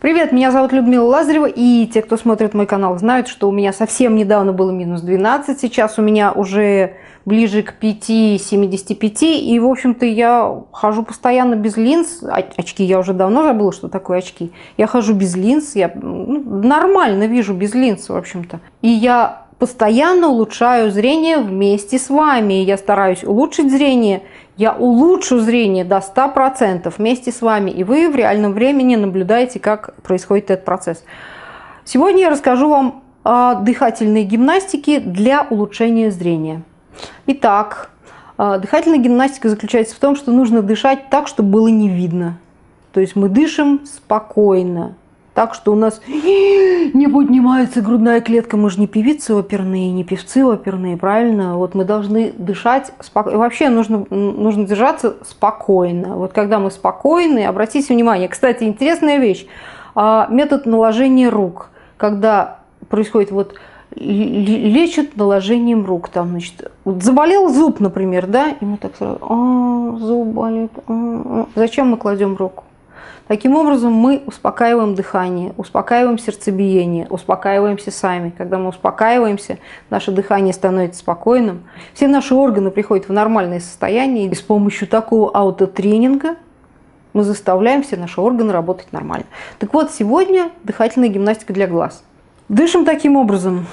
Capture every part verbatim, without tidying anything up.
Привет, меня зовут Людмила Лазарева, и те, кто смотрит мой канал, знают, что у меня совсем недавно было минус двенадцать, сейчас у меня уже ближе к пяти семидесяти пяти, и, в общем-то, я хожу постоянно без линз. Очки, я уже давно забыла, что такое очки. Я хожу без линз, я ну, нормально вижу без линз, в общем-то. И я постоянно улучшаю зрение вместе с вами. Я стараюсь улучшить зрение. Я улучшу зрение до ста процентов вместе с вами, и вы в реальном времени наблюдаете, как происходит этот процесс. Сегодня я расскажу вам о дыхательной гимнастике для улучшения зрения. Итак, дыхательная гимнастика заключается в том, что нужно дышать так, чтобы было не видно. То есть мы дышим спокойно, так, что у нас не поднимается грудная клетка. Мы же не певицы оперные, не певцы оперные, правильно? Вот мы должны дышать спокойно. Вообще нужно, нужно держаться спокойно. Вот когда мы спокойны, обратите внимание. Кстати, интересная вещь. Метод наложения рук. Когда происходит вот лечат наложением рук. Там, значит, вот заболел зуб, например, да? И мы так сразу, а, зуб болит. А, а. Зачем мы кладем руку? Таким образом мы успокаиваем дыхание, успокаиваем сердцебиение, успокаиваемся сами. Когда мы успокаиваемся, наше дыхание становится спокойным, все наши органы приходят в нормальное состояние, и с помощью такого аутотренинга мы заставляем все наши органы работать нормально. Так вот, сегодня дыхательная гимнастика для глаз. Дышим таким образом.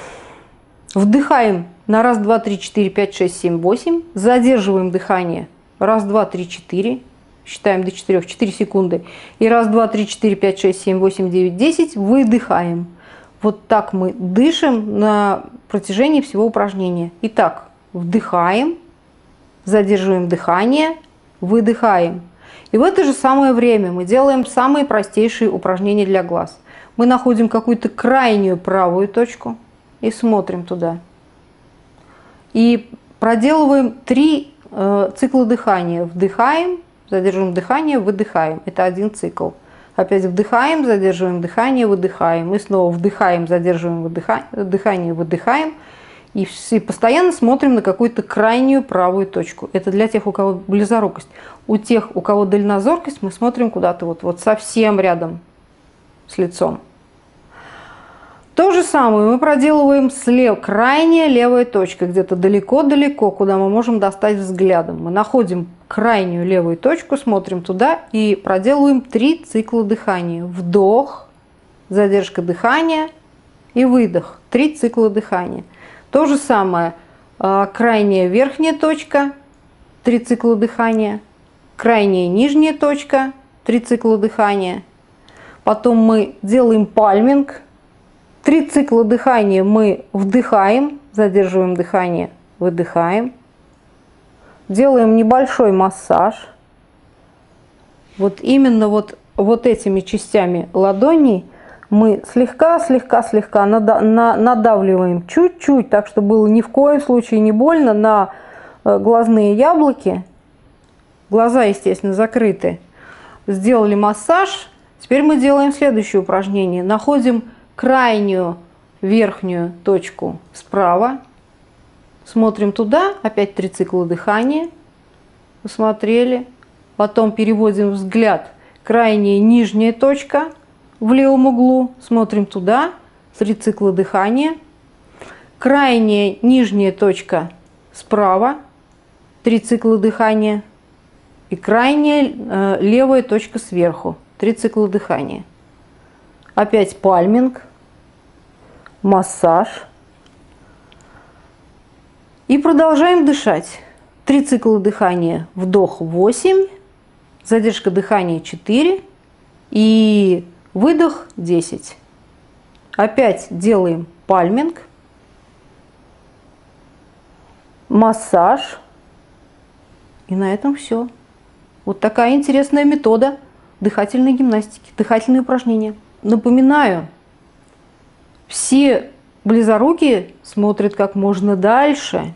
Вдыхаем на раз, два, три, четыре, пять, шесть, семь, восемь. Задерживаем дыхание. Раз, два, три, четыре. Считаем до четырёх, четыре секунды. И раз, два, три, четыре, пять, шесть, семь, восемь, девять, десять. Выдыхаем. Вот так мы дышим на протяжении всего упражнения. Итак, вдыхаем, задерживаем дыхание, выдыхаем. И в это же самое время мы делаем самые простейшие упражнения для глаз. Мы находим какую-то крайнюю правую точку и смотрим туда. И проделываем три э, цикла дыхания. Вдыхаем, задерживаем дыхание, выдыхаем. Это один цикл. Опять вдыхаем, задерживаем дыхание, выдыхаем. И снова вдыхаем, задерживаем выдыха... дыхание, выдыхаем. И, и постоянно смотрим на какую-то крайнюю правую точку. Это для тех, у кого близорукость. У тех, у кого дальнозоркость, мы смотрим куда-то вот, вот совсем рядом с лицом. То же самое мы проделываем слева, крайняя левая точка, где-то далеко-далеко, куда мы можем достать взглядом. Мы находим крайнюю левую точку, смотрим туда и проделываем три цикла дыхания. Вдох, задержка дыхания и выдох. Три цикла дыхания. То же самое, крайняя верхняя точка, три цикла дыхания. Крайняя нижняя точка, три цикла дыхания. Потом мы делаем пальминг. Три цикла дыхания мы вдыхаем, задерживаем дыхание, выдыхаем. Делаем небольшой массаж. Вот именно вот, вот этими частями ладоней мы слегка-слегка-слегка надавливаем чуть-чуть, так что было ни в коем случае не больно, на глазные яблоки. Глаза, естественно, закрыты. Сделали массаж. Теперь мы делаем следующее упражнение. Находим крайнюю верхнюю точку справа. Смотрим туда. Опять три цикла дыхания. Посмотрели. Потом переводим взгляд. Крайняя нижняя точка в левом углу. Смотрим туда. Три цикла дыхания. Крайняя нижняя точка справа. Три цикла дыхания. И крайняя э, левая точка сверху. Три цикла дыхания. Опять пальминг. Массаж. И продолжаем дышать. Три цикла дыхания. Вдох восемь. Задержка дыхания четыре. И выдох десять. Опять делаем пальминг. Массаж. И на этом все. Вот такая интересная метода дыхательной гимнастики, дыхательные упражнения. Напоминаю, все близорукие смотрят как можно дальше,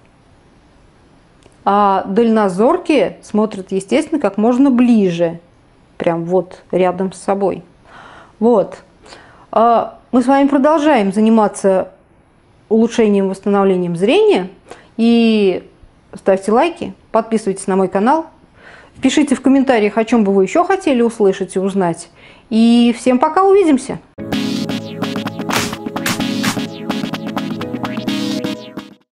а дальнозоркие смотрят, естественно, как можно ближе, прям вот рядом с собой. Вот. Мы с вами продолжаем заниматься улучшением, восстановлением зрения. И ставьте лайки, подписывайтесь на мой канал. Пишите в комментариях, о чем бы вы еще хотели услышать и узнать. И всем пока, увидимся!